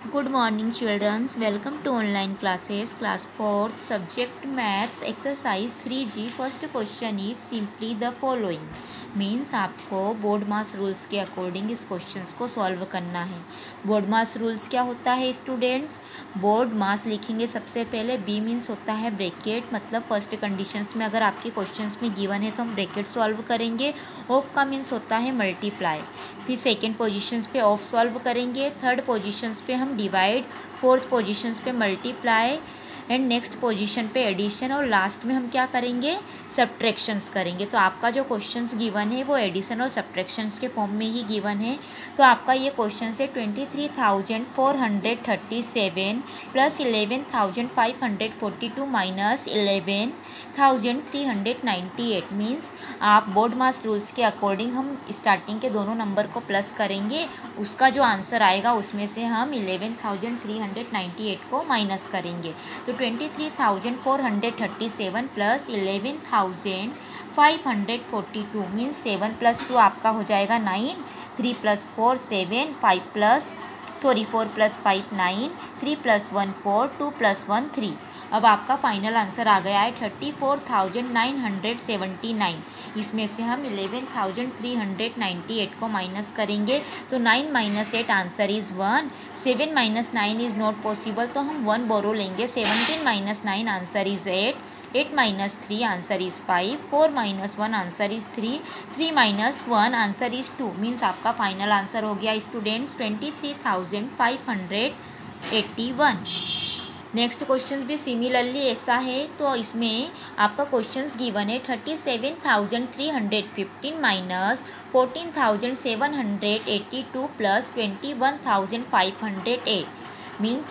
Good morning, children. Welcome to online classes. Class 4th, subject maths, exercise 3G. First question is simply the following. Means आपको BODMAS rules के according इस questions को solve करना है। Board मास rules क्या होता है students? Board मास लिखेंगे सबसे पहले। बी मीन्स होता है ब्रैकेट, मतलब फर्स्ट कंडीशंस में अगर आपके क्वेश्चंस में गिवन है तो हम ब्रैकेट सॉल्व करेंगे। ऑफ का मीन्स होता है मल्टीप्लाई। फिर सेकेंड पोजीशंस पे ऑफ सॉल्व करेंगे, थर्ड पोजीशंस पे हम डिवाइड, फोर्थ पोजीशंस पे मल्टीप्लाई एंड नेक्स्ट पोजीशन पे एडिशन, और लास्ट में हम क्या करेंगे? सब्ट्रैक्शंस करेंगे। तो आपका जो क्वेश्चंस गिवन है वो एडिशन और सब्ट्रैक्शंस के फॉर्म में ही गिवन है। तो आपका ये क्वेश्चन है 23,437 प्लस 11,542 माइनस 11,398 मीन्स आप बोर्ड मास रूल्स के अकॉर्डिंग हम स्टार्टिंग के दोनों नंबर को प्लस करेंगे, उसका जो आंसर आएगा उसमें से हम 11,398 को माइनस करेंगे। तो 23,437 प्लस 11,542 मीन्स 7 + 2 आपका हो जाएगा 9, 3 + 4 7, 4 + 5 9, 3 + 1 4, 2 + 1 3। अब आपका फाइनल आंसर आ गया है 34,979। इसमें से हम 11,398 को माइनस करेंगे तो 9 - 8 answer is 1, 7 - 9 is not possible तो हम 1 बोरो लेंगे। 17 - 9 answer is 8, 8 - 3 answer is 5, 4 - 1 answer is 3, 3 - 1 answer is 2 means आपका फाइनल आंसर हो गया स्टूडेंट्स 23,581। नेक्स्ट क्वेश्चन भी सिमिलरली ऐसा है। तो इसमें आपका क्वेश्चंस गिवन है 37,315 माइनस 14,782 प्लस 21,508 मीन्स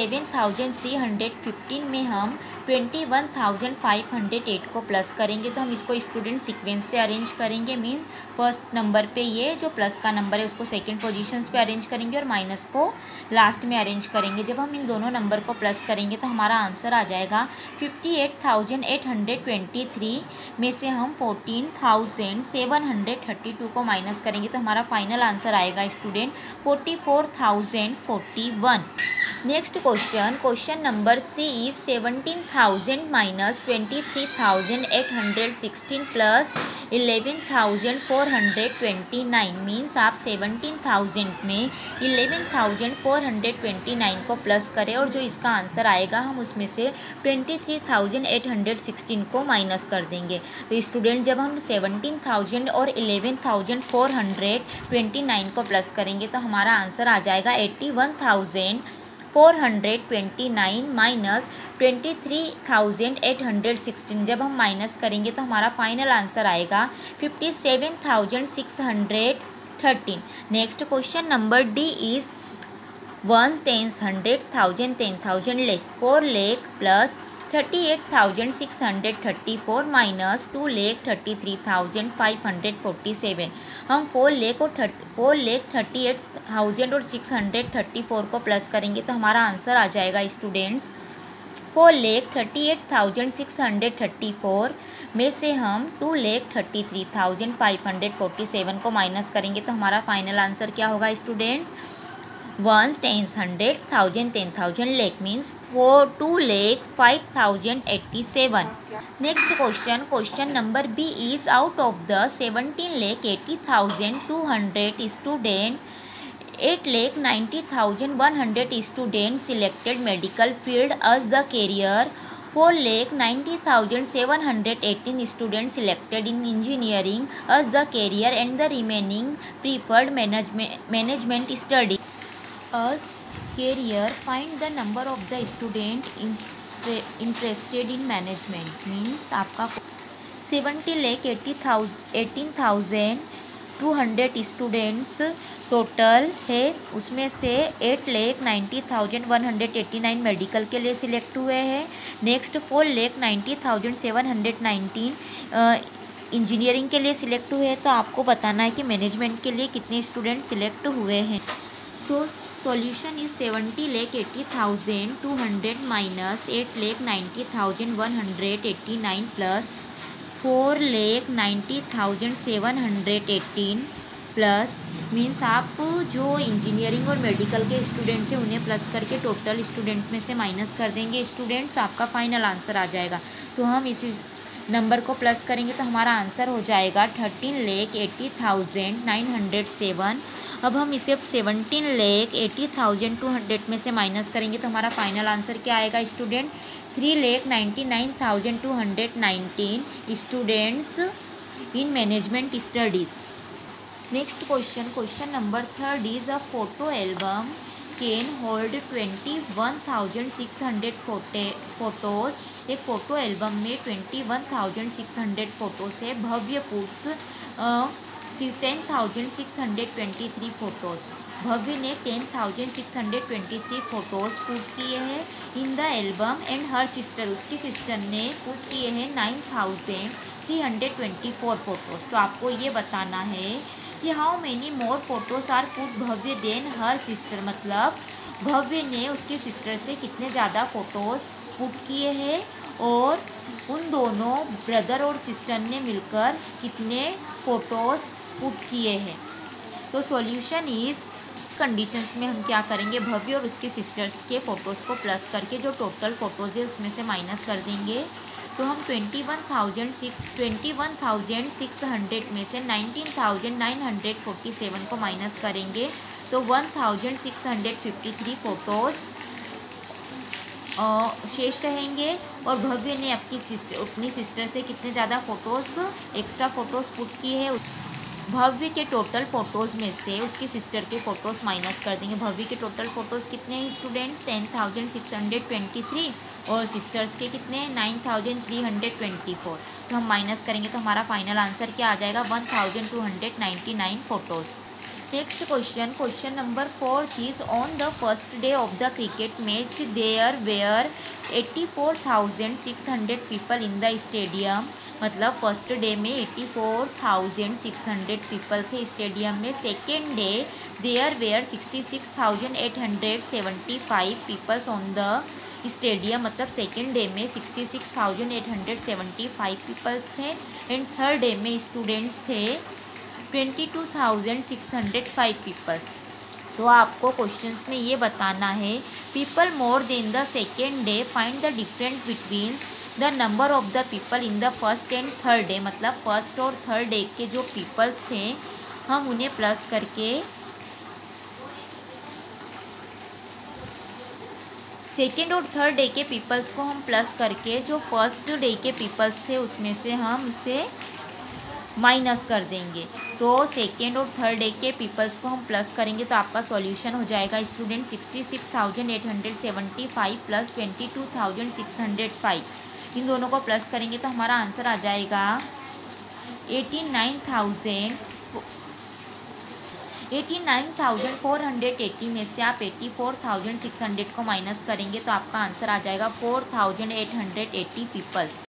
37,315 में हम 21,508 को प्लस करेंगे। तो हम इसको स्टूडेंट सीक्वेंस से अरेंज करेंगे। मीन्स फर्स्ट नंबर पे ये जो प्लस का नंबर है उसको सेकंड पोजीशंस पे अरेंज करेंगे और माइनस को लास्ट में अरेंज करेंगे। जब हम इन दोनों नंबर को प्लस करेंगे तो हमारा आंसर आ जाएगा 58,823 में से हम 14,732 को माइनस करेंगे तो हमारा फाइनल आंसर आएगा student 44,041। Next question number C is 17,000 minus 23,816 plus 11,429 means आप 17,000 में 11,429 को प्लस करें और जो इसका आंसर आएगा हम उसमें से 23,816 को माइनस कर देंगे। तो स्टूडेंट जब हम 17,000 और 11,429 को प्लस करेंगे तो हमारा आंसर आ जाएगा 81,429 माइनस 23,816। जब हम माइनस करेंगे तो हमारा फाइनल आंसर आएगा 57,613। Next question number D is 1 10 100 1000 10,000 lakh 4 lakh plus 38,634 minus 2,33,547। हम 4,38,000 और 634 को प्लस करेंगे तो हमारा आंसर आ जाएगा स्टूडेंट्स 4,38,634 में से हम 2,33,547 को माइनस करेंगे तो हमारा फाइनल आंसर क्या होगा students 1 10 100 1000 10,000 lakh means 2,05,087। Next question number B is out of the 17,80,200 student 8,90,100 student selected medical field as the career 4,90,718 students selected in engineering as the career and the remaining preferred management study as career. Find the number of the student interested in management means आपका 70,18,200 students total है, उसमें से 8,90,189 medical के लिए select हुए हैं। Next 4,90,719 engineering के लिए सिलेक्ट हुए हैं। तो आपको बताना है कि मैनेजमेंट के लिए कितने स्टूडेंट सिलेक्ट हुए हैं। Solution is 70,80,200 minus 8,90,189 plus 4,90,718 plus means आप जो इंजीनियरिंग और मेडिकल के स्टूडेंट्स हैं उन्हें प्लस करके टोटल स्टूडेंट में से माइनस कर देंगे स्टूडेंट्स, तो आपका फाइनल आंसर आ जाएगा। तो हम इसी नंबर को प्लस करेंगे तो हमारा आंसर हो जाएगा 13,80,907। अब हम इसे 17,80,200 में से माइनस करेंगे तो हमारा फाइनल आंसर क्या आएगा student? 3,99,219 students in management studies. Next question number 3 is a photo album can hold 21,600 photos. एक फ़ोटो एल्बम में 21,600 फ़ोटोज़ है। भव्य पुट्स 10,623 फ़ोटोज़। भव्य ने 10,623 फ़ोटोज़ पुट किए हैं in the album and her sister, उसकी सिस्टर ने पुट किए हैं 9,324 फ़ोटोज़। तो आपको ये बताना है कि how many more photos are put Bhavya than her sister, मतलब भव्य ने उसकी सिस्टर से कितने ज़्यादा फ़ोटोज़ पुट किए हैं और उन दोनों ब्रदर और सिस्टर ने मिलकर कितने फ़ोटोज़ पुट किए हैं। तो सॉल्यूशन इज़ कंडीशंस में हम क्या करेंगे, भव्य और उसके सिस्टर्स के फ़ोटोज़ को प्लस करके जो टोटल फ़ोटोज़ है उसमें से माइनस कर देंगे। तो हम 21,600 में से 19,947 को माइनस करेंगे तो 1,653 फ़ोटोज़ शेष रहेंगे। और भव्य ने अपनी सिस्टर से कितने ज़्यादा फ़ोटोज़ एक्स्ट्रा फ़ोटोज़ पुट किए हैं। भव्य के टोटल फ़ोटोज़ में से उसकी सिस्टर के फ़ोटोज़ माइनस कर देंगे। भव्य के टोटल फ़ोटोज़ कितने हैं स्टूडेंट्स? 10,623 और सिस्टर्स के कितने हैं? 9,324। तो हम माइनस करेंगे तो हमारा फाइनल आंसर क्या आ जाएगा? 1,299 photos. Next question number 4 is on the first day of the cricket match there were 84,600 people in the stadium. मतलब फर्स्ट डे में 84,600 पीपल थे स्टेडियम में। Second day there were 66,875 peoples on the stadium, मतलब second day में 66,875 peoples थे। And third day में students थे 22,605 peoples. तो आपको क्वेश्चंस में ये बताना है people more than the second day find the difference between the number of the people in the first and third day. मतलब फर्स्ट और थर्ड डे के जो पीपल्स थे हम उन्हें प्लस करके सेकेंड और थर्ड डे के पीपल्स को हम प्लस करके जो फर्स्ट डे के पीपल्स थे उसमें से हम उसे माइनस कर देंगे। तो सेकेंड और थर्ड डे के पीपल्स को हम प्लस करेंगे तो आपका सॉल्यूशन हो जाएगा स्टूडेंट 66,875 प्लस 22,605। इन दोनों को प्लस करेंगे तो हमारा आंसर आ जाएगा 89,480 में से आप 84,600 को माइनस करेंगे तो आपका आंसर आ जाएगा 4,880 पीपल्स।